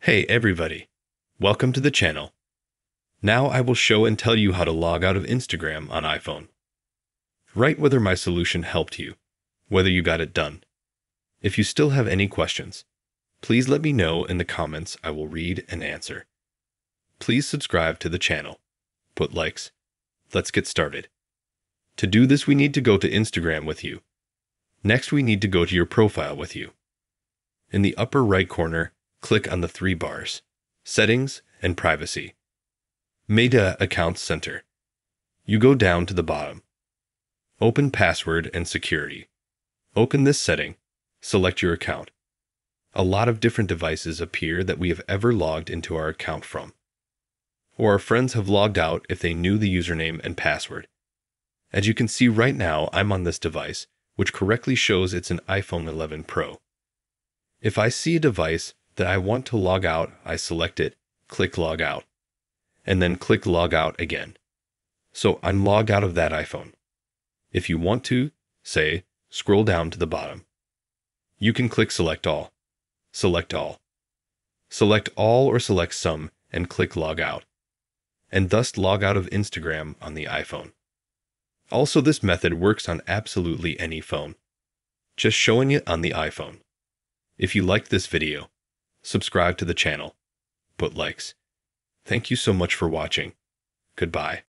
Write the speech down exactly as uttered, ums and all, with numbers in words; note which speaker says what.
Speaker 1: Hey everybody, welcome to the channel. Now I will show and tell you how to log out of Instagram on iPhone. Write whether my solution helped you, whether you got it done. If you still have any questions, please let me know in the comments. I will read and answer. Please subscribe to the channel. Put likes. Let's get started. To do this, we need to go to Instagram with you. Next, we need to go to your profile with you. In the upper right corner, click on the three bars, Settings and Privacy. Meta Accounts Center. You go down to the bottom. Open Password and Security. Open this setting. Select your account. A lot of different devices appear that we have ever logged into our account from, or our friends have logged out if they knew the username and password. As you can see right now, I'm on this device, which correctly shows it's an iPhone eleven Pro. If I see a device that I want to log out, I select it, click Log Out, and then click Log Out again. So I'm logged out of that iPhone. If you want to, say, scroll down to the bottom. You can click Select All. Select All. Select All or select Some and click Log Out, and thus log out of Instagram on the iPhone. Also, this method works on absolutely any phone. Just showing it on the iPhone. If you liked this video, subscribe to the channel. Put likes. Thank you so much for watching. Goodbye.